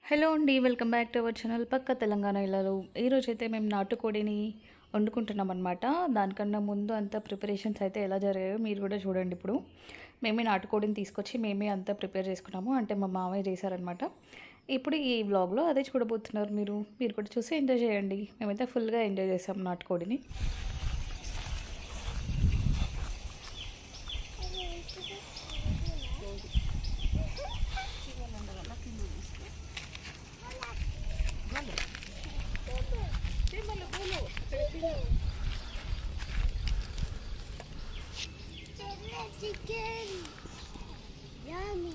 Hello అండి, welcome back to our channel పక్క తెలంగాణ ఇళ్ళలో. ఈరోజు అయితే మేము నాటుకోడిని వండుకుంటున్నాం అనమాట. దానికన్నా ముందు అంతా ప్రిపరేషన్స్ అయితే ఎలా జరిగాయో మీరు కూడా చూడండి. ఇప్పుడు మేమే నాటుకోడిని తీసుకొచ్చి మేమే అంతా ప్రిపేర్ చేసుకున్నాము, అంటే మా మామయ్య చేశారనమాట. ఇప్పుడు ఈ వ్లాగ్లో అదే చూడబోతున్నారు. మీరు కూడా చూసి ఎంజాయ్ చేయండి. మేమైతే ఫుల్గా ఎంజాయ్ చేసాము నాటుకోడిని. Chicken. Yummy.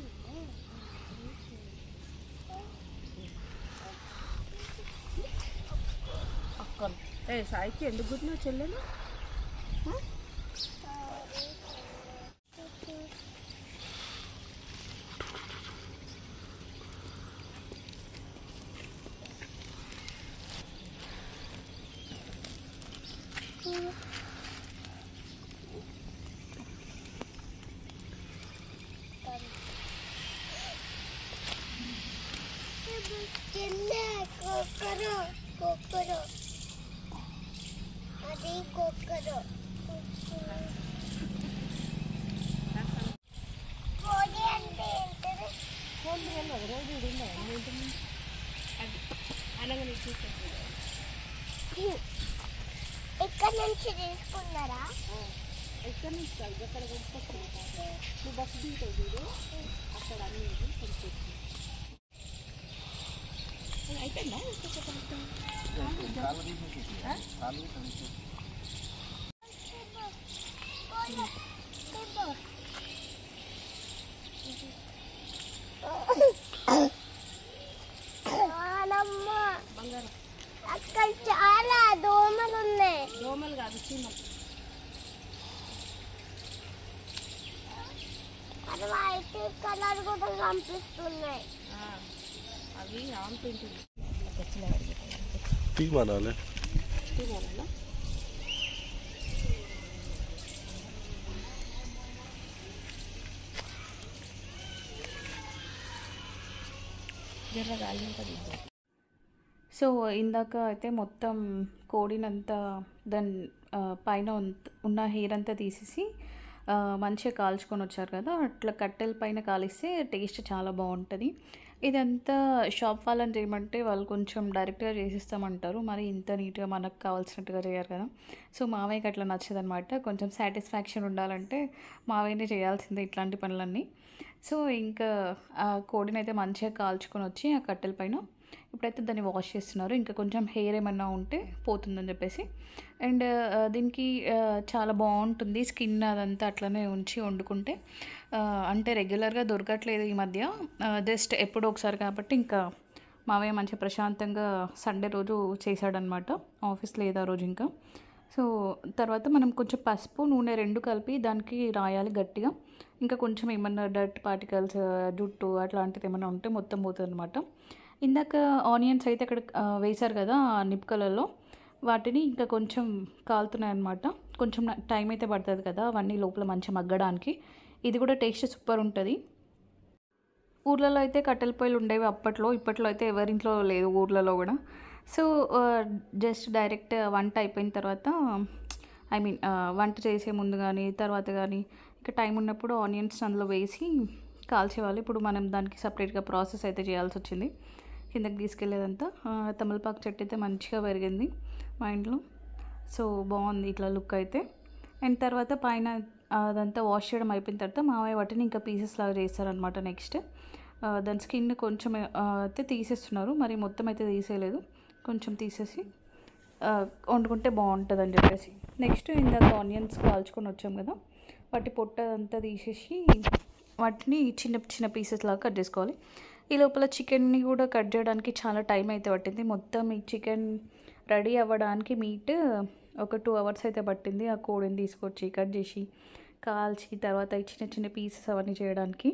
అక్కడ సాయికి ఎందుకు గుర్తున్నావు చెల్లెలు? Kokoro. Adi kokoro. Kodi ante entadu. Phone వెళ్ళదు రోజు ఉందా అది అనగానే చూసేది. ఎక్కడి నుంచి తీసుకున్నారా? ఎక్కడి నుంచి కాదు, అక్కడ కొనుక్కొచ్చుకుంటా. నువ్వు బస్సు దిగుతావు చూడు, అక్కడ అన్నీ కొనుక్కొచ్చు. అయిపోయిందా? బంగారం అక్కడ చాలా దోమలు ఉన్నాయి. దోమలు కాదు, చీమలు. అది వైట్ కలర్ కూడా కనిపిస్తున్నాయి. అవి ఆంపింటుంది. తీమానాలే జర్ర గాలి ఉంటుంది. సో ఇందాక అయితే మొత్తం కోడినంతా దాని పైన ఉన్న హెయిర్ అంతా తీసేసి మంచిగా కాల్చుకొని వచ్చారు కదా. అట్లా కట్టెల పైన కాలిస్తే టేస్ట్ చాలా బాగుంటుంది. ఇదంతా షాప్ వాళ్ళని చేయమంటే వాళ్ళు కొంచెం డైరెక్ట్గా చేసిస్తామంటారు, మరి ఇంత నీట్గా మనకు కావాల్సినట్టుగా చేయరు కదా. సో మావయ్యకి అట్లా నచ్చదనమాట. కొంచెం సాటిస్ఫాక్షన్ ఉండాలంటే మావయ్యనే చేయాల్సిందే ఇట్లాంటి పనులన్నీ. సో ఇంకా ఆ కోడిని అయితే మంచిగా కాల్చుకొని వచ్చి ఆ కట్టెల పైన ఇప్పుడైతే దాన్ని వాష్ చేస్తున్నారు. ఇంకా కొంచెం హెయిర్ ఏమన్నా ఉంటే పోతుందని చెప్పేసి. అండ్ దీనికి చాలా బాగుంటుంది స్కిన్ అదంతా అట్లనే ఉంచి వండుకుంటే. అంటే రెగ్యులర్గా దొరకట్లేదు ఈ మధ్య, జస్ట్ ఎప్పుడో ఒకసారి కాబట్టి ఇంకా మావయ్య మంచిగా ప్రశాంతంగా సండే రోజు చేశాడనమాట. ఆఫీస్ లేదు ఆ రోజు ఇంకా. సో తర్వాత మనం కొంచెం పసుపు నూనె రెండు కలిపి దానికి రాయాలి గట్టిగా. ఇంకా కొంచెం ఏమన్నా డర్ట్ పార్టికల్స్ జుట్టు అట్లాంటిది ఏమైనా ఉంటే మొత్తం పోతుంది అనమాట. ఇందాక ఆనియన్స్ అయితే అక్కడ వేశారు కదా నిప్ కలర్లో, వాటిని ఇంకా కొంచెం కాలుతున్నాయి అనమాట. కొంచెం టైం అయితే పడుతుంది కదా అవన్నీ లోపల మంచిగా మగ్గడానికి. ఇది కూడా టేస్ట్ సూపర్ ఉంటుంది. ఊర్లలో అయితే కట్టెల పొయ్యిలు ఉండేవి అప్పట్లో, ఇప్పట్లో అయితే ఎవరింట్లో లేదు ఊర్లలో కూడా. సో జస్ట్ డైరెక్ట్ వంట అయిపోయిన తర్వాత, వంట చేసే ముందు కానీ తర్వాత కానీ ఇంకా టైం ఉన్నప్పుడు ఆనియన్స్ అందులో వేసి కాల్చేవాళ్ళు. ఇప్పుడు మనం దానికి సపరేట్గా ప్రాసెస్ అయితే చేయాల్సి వచ్చింది. కిందకి తీసుకెళ్ళేదంతా తమలపాకు చెట్టు అయితే మంచిగా పెరిగింది మా ఇంట్లో. సో బాగుంది ఇట్లా లుక్ అయితే. అండ్ తర్వాత పైన అదంతా వాష్ చేయడం అయిపోయిన తర్వాత మామయ్య వాటిని ఇంకా పీసెస్ లాగా చేస్తారనమాట. నెక్స్ట్ దాని స్కిన్ కొంచెం అయితే తీసేస్తున్నారు, మరి మొత్తం అయితే తీసేయలేదు, కొంచెం తీసేసి వండుకుంటే బాగుంటుంది అని చెప్పేసి. నెక్స్ట్ ఇందాక ఆనియన్స్ కాల్చుకొని వచ్చాం కదా, వాటి పొట్ట అంతా తీసేసి వాటిని చిన్న చిన్న పీసెస్ లాగా కట్ చేసుకోవాలి. ఈ లోపల చికెన్ని కూడా కట్ చేయడానికి చాలా టైం అయితే పట్టింది. మొత్తం ఈ చికెన్ రెడీ అవ్వడానికి మీట్ ఒక 2 hours అయితే పట్టింది. ఆ కోడిని తీసుకొచ్చి కట్ చేసి కాల్చి తర్వాత ఈ చిన్న చిన్న పీసెస్ అవన్నీ చేయడానికి.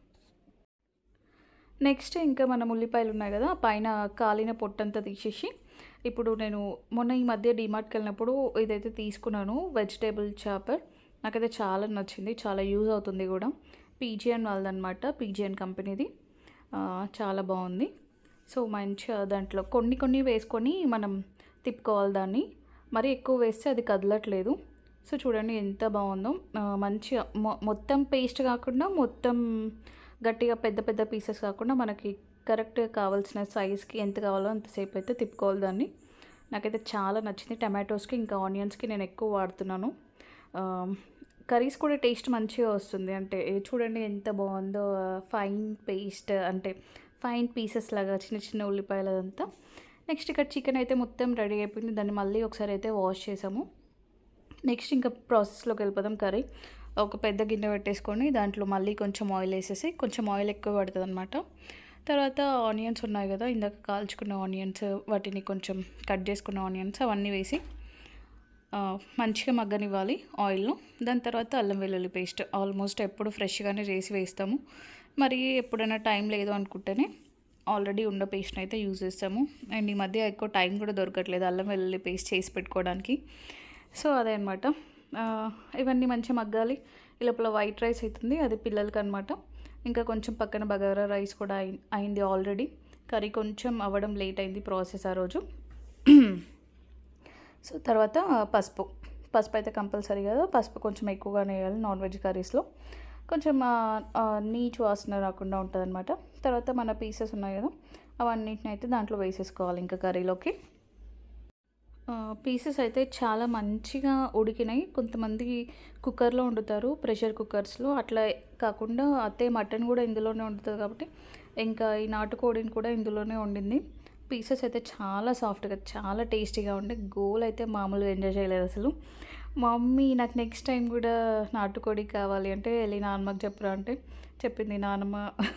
నెక్స్ట్ ఇంకా మనం ఉల్లిపాయలు ఉన్నాయి కదా, పైన కాలిన పొట్టంతా తీసేసి ఇప్పుడు నేను మొన్న ఈ మధ్య డీమార్ట్కి వెళ్ళినప్పుడు ఇదైతే తీసుకున్నాను, వెజిటేబుల్ చాపర్. నాకైతే చాలా నచ్చింది, చాలా యూజ్ అవుతుంది కూడా. పీజియన్ వాళ్ళదనమాట, పీజియన్ కంపెనీది. చాలా బాగుంది. సో మంచిగా దాంట్లో కొన్ని కొన్ని వేసుకొని మనం తిప్పుకోవాలి దాన్ని. మరి ఎక్కువ వేస్తే అది కదలట్లేదు. సో చూడండి ఎంత బాగుందో. మంచిగా మొత్తం పేస్ట్ కాకుండా, మొత్తం గట్టిగా పెద్ద పెద్ద పీసెస్ కాకుండా, మనకి కరెక్ట్గా కావాల్సిన సైజ్కి ఎంత కావాలో అంతసేపు అయితే తిప్పుకోవాలి దాన్ని. నాకైతే చాలా నచ్చింది. టమాటోస్కి ఇంకా ఆనియన్స్కి నేను ఎక్కువ వాడుతున్నాను. కర్రీస్ కూడా టేస్ట్ మంచిగా వస్తుంది. అంటే చూడండి ఎంత బాగుందో. ఫైన్ పేస్ట్ అంటే ఫైన్ పీసెస్ లాగా చిన్న చిన్న ఉల్లిపాయలు అదంతా. నెక్స్ట్ ఇక్కడ చికెన్ అయితే మొత్తం రెడీ అయిపోయింది. దాన్ని మళ్ళీ ఒకసారి అయితే వాష్ చేసాము. నెక్స్ట్ ఇంకా ప్రాసెస్లోకి వెళ్ళిపోదాం. కర్రీ ఒక పెద్ద గిన్నె పెట్టేసుకొని దాంట్లో మళ్ళీ కొంచెం ఆయిల్ వేసేసి, కొంచెం ఆయిల్ ఎక్కువ పడుతుంది అనమాట. తర్వాత ఆనియన్స్ ఉన్నాయి కదా, ఇందాక కాల్చుకున్న ఆనియన్స్, వాటిని కొంచెం కట్ చేసుకున్న ఆనియన్స్ అవన్నీ వేసి మంచిగా మగ్గనివ్వాలి ఆయిల్లో. దాని తర్వాత అల్లం వెల్లుల్లి పేస్ట్ ఆల్మోస్ట్ ఎప్పుడు ఫ్రెష్గానే చేసి వేస్తాము. మరి ఎప్పుడైనా టైం లేదు అనుకుంటేనే ఆల్రెడీ ఉన్న పేస్ట్ని అయితే యూజ్ చేస్తాము. అండ్ ఈ మధ్య ఎక్కువ టైం కూడా దొరకట్లేదు అల్లం వెల్లుల్లి పేస్ట్ చేసి పెట్టుకోవడానికి. సో అదే అనమాట. ఇవన్నీ మంచిగా మగ్గాలి. ఈ లోపల వైట్ రైస్ అవుతుంది, అది పిల్లలకి అనమాట. ఇంకా కొంచెం పక్కన బగారా రైస్ కూడా అయింది ఆల్రెడీ. కర్రీ కొంచెం అవ్వడం లేట్ అయింది ప్రాసెస్ ఆ రోజు. సో తర్వాత పసుపు అయితే కంపల్సరీ కదా. పసుపు కొంచెం ఎక్కువగానే వేయాలి నాన్ వెజ్ కర్రీస్లో. కొంచెం నీచు వాసన రాకుండా ఉంటుంది అనమాట. తర్వాత మన పీసెస్ ఉన్నాయి కదా, అవన్నిటిని అయితే దాంట్లో వేసేసుకోవాలి ఇంకా కర్రీలోకి. పీసెస్ అయితే చాలా మంచిగా ఉడికినాయి. కొంతమంది కుక్కర్లో వండుతారు, ప్రెషర్ కుక్కర్స్లో. అట్లా కాకుండా అత్తయ్య మటన్ కూడా ఇందులోనే వండుతుంది కాబట్టి ఇంకా ఈ నాటుకోడిని కూడా ఇందులోనే వండింది. పీసెస్ అయితే చాలా సాఫ్ట్గా, చాలా టేస్టీగా ఉండే. గోల్ అయితే మామూలుగా ఎంజాయ్ చేయలేదు అసలు. మా మమ్మీ నాకు నెక్స్ట్ టైం కూడా నాటుకోడి కావాలి అంటే వెళ్ళి నాన్నమ్మకి చెప్పరా అంటే చెప్పింది. నాన్నమ్మ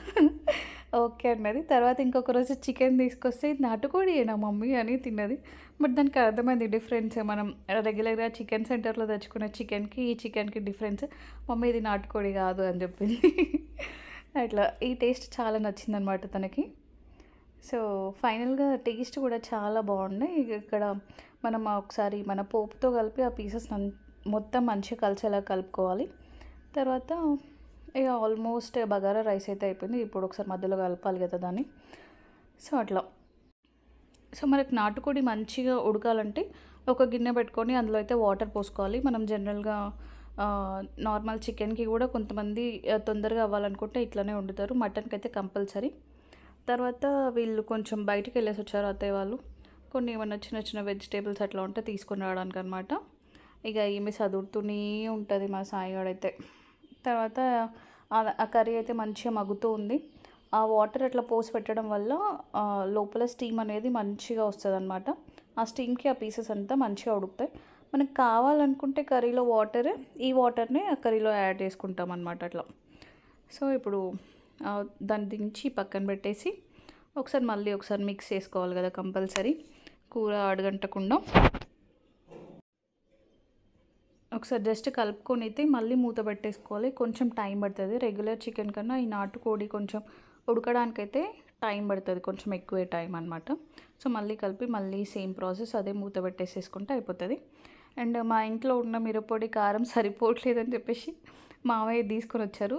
ఓకే అన్నది. తర్వాత ఇంకొక రోజు చికెన్ తీసుకొస్తే ఇది నాటుకోడియేనా మమ్మీ అని తిన్నది. బట్ దానికి అర్థమైంది డిఫరెన్స్. మనం రెగ్యులర్గా చికెన్ సెంటర్లో తెచ్చుకునే చికెన్కి ఈ చికెన్కి డిఫరెన్స్. మమ్మీ ఇది నాటుకోడి కాదు అని చెప్పింది. అట్లా ఈ టేస్ట్ చాలా నచ్చిందనమాట తనకి. సో ఫైనల్గా టేస్ట్ కూడా చాలా బాగుంది. ఇక్కడ మనం ఒకసారి మన పోపుతో కలిపి ఆ పీసెస్ మొత్తం మంచిగా కలిసేలా కలుపుకోవాలి. తర్వాత ఇక ఆల్మోస్ట్ బగారా రైస్ అయితే అయిపోయింది. ఇప్పుడు ఒకసారి మధ్యలో కలపాలి కదా దాన్ని. సో అట్లా. సో మనకి నాటుకోడి మంచిగా ఉడకాలంటే ఒక గిన్నె పెట్టుకొని అందులో అయితే వాటర్ పోసుకోవాలి. మనం జనరల్గా నార్మల్ చికెన్కి కూడా కొంతమంది తొందరగా అవ్వాలనుకుంటే ఇట్లనే వండుతారు. మటన్కి అయితే కంపల్సరీ. తర్వాత వీళ్ళు కొంచెం బయటికి వెళ్ళేసి వచ్చారు అత్తయ్య వాళ్ళు. కొన్ని ఏమన్నా చిన్న చిన్న వెజిటేబుల్స్ అట్లా ఉంటే తీసుకొని రావడానికి అనమాట. ఇక ఈమె చదువుతూనే ఉంటుంది మా సాయిగాడైతే. తర్వాత ఆ కర్రీ అయితే మంచిగా మగ్గుతూ ఉంది. ఆ వాటర్ అట్లా పోసి పెట్టడం వల్ల లోపల స్టీమ్ అనేది మంచిగా వస్తుంది అనమాట. ఆ స్టీమ్కి ఆ పీసెస్ అంతా మంచిగా ఉడుకుతాయి. మనకు కావాలనుకుంటే కర్రీలో వాటర్, ఈ వాటర్ని ఆ కర్రీలో యాడ్ చేసుకుంటాం అనమాట అట్లా. సో ఇప్పుడు దాన్ని దించి పక్కన పెట్టేసి మళ్ళీ ఒకసారి మిక్స్ చేసుకోవాలి కదా కంపల్సరీ, కూర అడగంటకుండా. ఒకసారి జస్ట్ కలుపుకొని అయితే మళ్ళీ మూత పెట్టేసుకోవాలి. కొంచెం టైం పడుతుంది. రెగ్యులర్ చికెన్ కన్నా ఈ నాటుకోడి కొంచెం ఉడకడానికైతే టైం పడుతుంది, కొంచెం ఎక్కువే టైం అనమాట. సో మళ్ళీ కలిపి మళ్ళీ సేమ్ ప్రాసెస్, అదే మూత పెట్టేసేసుకుంటే అయిపోతుంది. అండ్ మా ఇంట్లో ఉన్న మిరప్పొడి కారం సరిపోవట్లేదని చెప్పేసి మామయ్య తీసుకొని వచ్చారు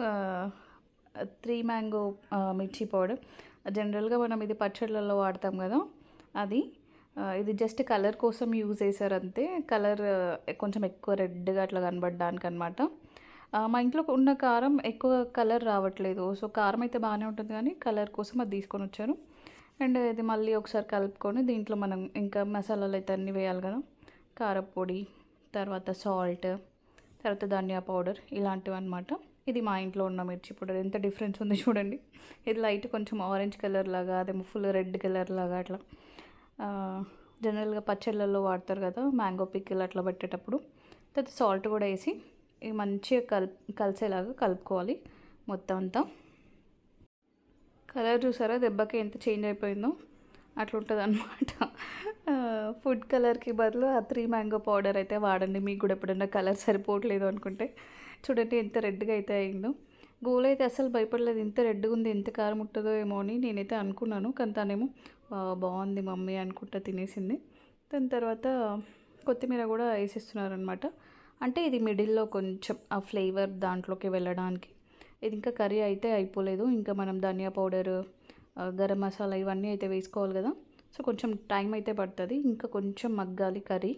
3 మ్యాంగో మిర్చి పౌడర్. జనరల్గా మనం ఇది పచ్చళ్ళల్లో వాడతాం కదా, అది ఇది జస్ట్ కలర్ కోసం యూజ్ చేశారు అంతే. కలర్ కొంచెం ఎక్కువ రెడ్గా అట్లా కనబడడానికి అనమాట. మా ఇంట్లో ఉన్న కారం ఎక్కువ కలర్ రావట్లేదు. సో కారం అయితే బాగానే ఉంటుంది కానీ కలర్ కోసం అది తీసుకొని వచ్చారు. అండ్ ఇది మళ్ళీ ఒకసారి కలుపుకొని దీంట్లో మనం ఇంకా మసాలాలు అయితే అన్నీ వేయాలి కదా. కారపొడి, తర్వాత సాల్ట్, తర్వాత ధనియా పౌడర్, ఇలాంటివి అనమాట. ఇది మా ఇంట్లో ఉన్న మిర్చి పౌడర్. ఎంత డిఫరెన్స్ ఉంది చూడండి. ఇది లైట్ కొంచెం ఆరెంజ్ కలర్ లాగా, అదేమో ఫుల్ రెడ్ కలర్ లాగా అట్లా. జనరల్గా పచ్చళ్ళల్లో వాడతారు కదా మ్యాంగో పికిల్ అట్లా పెట్టేటప్పుడు. తర్వాత సాల్ట్ కూడా వేసి మంచిగా కలిసేలాగా కలుపుకోవాలి మొత్తం అంతా. కలర్ చూసారా దెబ్బకి ఎంత చేంజ్ అయిపోయిందో, అట్లా ఉంటుంది అనమాట. ఫుడ్ కలర్కి బదులు ఆ 3 మ్యాంగో పౌడర్ అయితే వాడండి. మీకు కూడా ఎప్పుడైనా కలర్ సరిపోవట్లేదు అనుకుంటే. చూడండి ఎంత రెడ్గా అయితే అయిందో. గోల్ అయితే అసలు భయపడలేదు, ఇంత రెడ్గా ఉంది, ఎంత కారం ఉంటుందో ఏమో అని నేనైతే అనుకున్నాను. కానీ తనేమో బాగుంది మమ్మీ అనుకుంటా తినేసింది. దాని తర్వాత కొత్తిమీర కూడా వేసేస్తున్నారనమాట. అంటే ఇది మిడిల్లో కొంచెం ఆ ఫ్లేవర్ దాంట్లోకి వెళ్ళడానికి. ఇది ఇంకా కర్రీ అయితే అయిపోలేదు. ఇంకా మనం ధనియా పౌడరు, గరం మసాలా ఇవన్నీ అయితే వేసుకోవాలి కదా. సో కొంచెం టైం అయితే పడుతుంది, ఇంకా కొంచెం మగ్గాలి కర్రీ.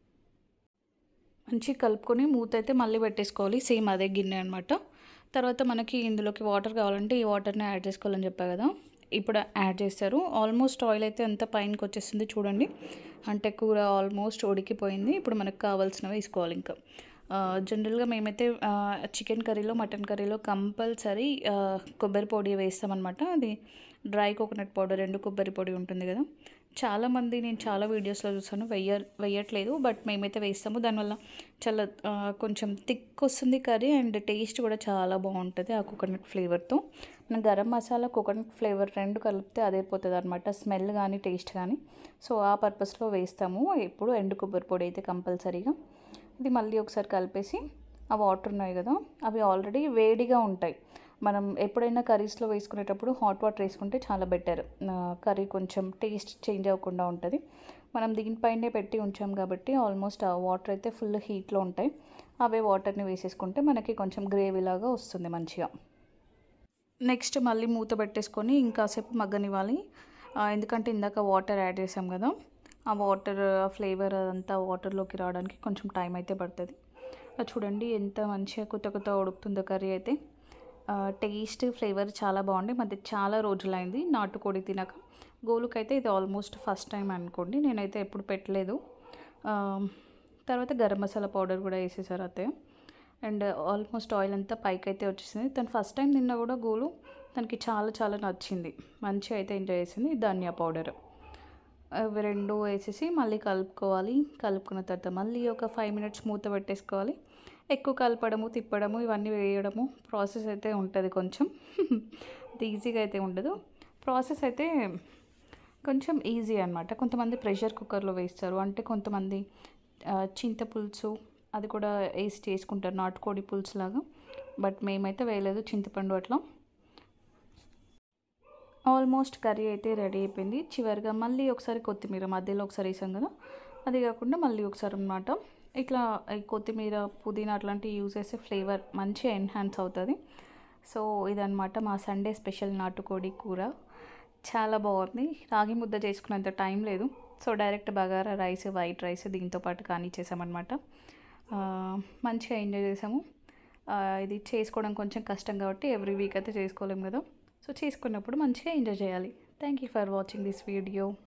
మంచిగా కలుపుకొని మూత అయితే మళ్ళీ పెట్టేసుకోవాలి, సేమ్ అదే గిన్నె అనమాట. తర్వాత మనకి ఇందులోకి వాటర్ కావాలంటే ఈ వాటర్ని యాడ్ చేసుకోవాలని చెప్పా కదా, ఇప్పుడు యాడ్ చేస్తారు. ఆల్మోస్ట్ ఆయిల్ అయితే అంతా పైనకి వచ్చేస్తుంది చూడండి, అంటే కూర ఆల్మోస్ట్ ఉడికిపోయింది. ఇప్పుడు మనకు కావాల్సినవి వేసుకోవాలి. ఇంకా జనరల్గా మేమైతే చికెన్ కర్రీలో మటన్ కర్రీలో కంపల్సరీ కొబ్బరి పొడి వేస్తామన్నమాట. అది డ్రై కోకోనట్ పౌడర్, ఎండు కొబ్బరి పొడి ఉంటుంది కదా. చాలామంది నేను చాలా వీడియోస్లో చూసాను వేయట్లేదు, బట్ మేమైతే వేస్తాము. దానివల్ల చాలా కొంచెం థిక్ వస్తుంది కర్రీ, అండ్ టేస్ట్ కూడా చాలా బాగుంటుంది ఆ కోకోనట్ ఫ్లేవర్తో. మన గరం మసాలా కోకోనట్ ఫ్లేవర్ రెండు కలిపితే అదైపోతుంది అనమాట, స్మెల్ కానీ టేస్ట్ కానీ. సో ఆ పర్పస్లో వేస్తాము ఎప్పుడు ఎండు కొబ్బరి పొడి అయితే కంపల్సరీగా. ఇది మళ్ళీ ఒకసారి కలిపేసి, ఆ వాటర్ ఉన్నాయి కదా అవి ఆల్రెడీ వేడిగా ఉంటాయి. మనం ఎప్పుడైనా కర్రీస్లో వేసుకునేటప్పుడు హాట్ వాటర్ వేసుకుంటే చాలా బెటర్, కర్రీ కొంచెం టేస్ట్ చేంజ్ అవ్వకుండా ఉంటుంది. మనం దీనిపైనే పెట్టి ఉంచాం కాబట్టి ఆల్మోస్ట్ ఆ వాటర్ అయితే ఫుల్ హీట్లో ఉంటాయి. అవే వాటర్ని వేసేసుకుంటే మనకి కొంచెం గ్రేవీలాగా వస్తుంది మంచిగా. నెక్స్ట్ మళ్ళీ మూత పెట్టేసుకొని ఇంకాసేపు మగ్గనివ్వాలి, ఎందుకంటే ఇందాక వాటర్ యాడ్ చేసాం కదా, ఆ వాటర్ ఫ్లేవర్ అదంతా వాటర్లోకి రావడానికి కొంచెం టైం అయితే పడుతుంది. చూడండి ఎంత మంచిగా కొత్త కొత్త ఉడుకుతుందో కర్రీ అయితే. టేస్ట్ ఫ్లేవర్ చాలా బాగుంది. మధ్య చాలా రోజులైంది నాటుకోడి తినక. గోలుకైతే ఇది ఆల్మోస్ట్ ఫస్ట్ టైం అనుకోండి, నేనైతే ఎప్పుడు పెట్టలేదు. తర్వాత గరం మసాలా పౌడర్ కూడా వేసేసారు అత్తయ్య. అండ్ ఆల్మోస్ట్ ఆయిల్ అంతా పైకి అయితే వచ్చేసింది. తను ఫస్ట్ టైం తిన్నా కూడా గోలు తనకి చాలా చాలా నచ్చింది, మంచిగా అయితే ఎంజాయ్ చేసింది. ధనియా పౌడర్ అవి రెండు వేసేసి మళ్ళీ కలుపుకోవాలి. కలుపుకున్న తర్వాత మళ్ళీ ఒక 5 మినిట్స్ మూత పెట్టేసుకోవాలి. ఎక్కువ కలపడము తిప్పడము ఇవన్నీ వేయడము ప్రాసెస్ అయితే ఉంటుంది కొంచెం. అది ఈజీగా అయితే ఉండదు, ప్రాసెస్ అయితే కొంచెం ఈజీ అనమాట. కొంతమంది ప్రెషర్ కుక్కర్లో వేస్తారు, అంటే కొంతమంది చింతపులుసు అది కూడా వేసి చేసుకుంటారు నాటుకోడి పులుసు లాగా. బట్ మేమైతే వేయలేదు చింతపండు అట్లా. ఆల్మోస్ట్ కర్రీ అయితే రెడీ అయిపోయింది. చివరిగా మళ్ళీ ఒకసారి కొత్తిమీర మధ్యలో ఒకసారి వేసాం కదా, అది కాకుండా మళ్ళీ ఒకసారి అనమాట ఇట్లా ఈ కొత్తిమీర పుదీనా అట్లాంటివి యూజ్ చేస్తే ఫ్లేవర్ మంచిగా ఎన్హాన్స్ అవుతుంది. సో ఇదనమాట మా సండే స్పెషల్ నాటుకోడి కూర. చాలా బాగుంది. రాగి ముద్ద చేసుకునేంత టైం లేదు, so direct bagara rice, white rice దీంతో పాటు కానీ చేసామన్నమాట. మంచిగా ఎంజాయ్ చేసాము. ఇది చేసుకోవడం కొంచెం కష్టం కాబట్టి ఎవ్రీ వీక్ అయితే చేసుకోలేము కదా, సో చేసుకున్నప్పుడు మంచిగా ఎంజాయ్ చేయాలి. Thank you for watching this video.